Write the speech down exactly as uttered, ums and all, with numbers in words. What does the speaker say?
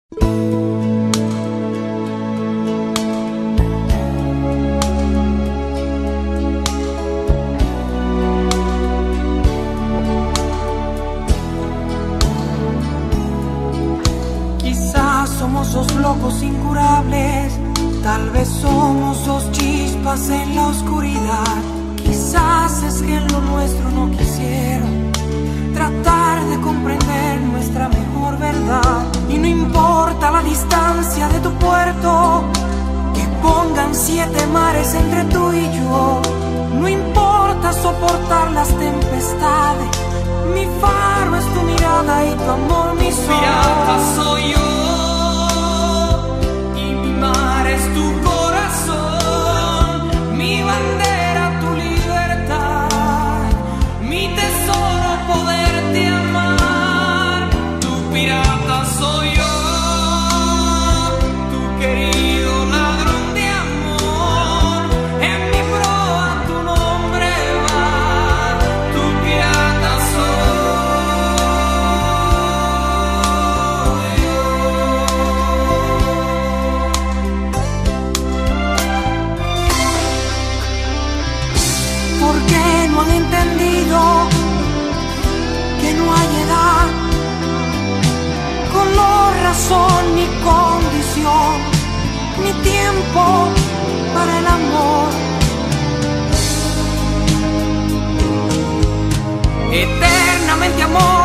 Quizás somos dos locos incurables, tal vez somos dos chispas en la oscuridad. Quizás es que en lo nuestro no quisieron tratar de comprender nuestra mejor verdad. Y no importa la distancia de tu puerto, que pongan siete mares entre tú y yo. No importa soportar las tempestades, mi faro es tu mirada y tu amor mi sol. Pirata soy yo y mi mar es tu corazón, mi bandera tu libertad, mi tesoro poderte amar. Tu pirata soy yo, tu querido ladrón de amor, en mi proa tu nombre va. Tu pirata soy yo. ¿Por qué no han entendido que no hay edad, color, razón ni condición, ni tiempo para el amor? Eternamente amor.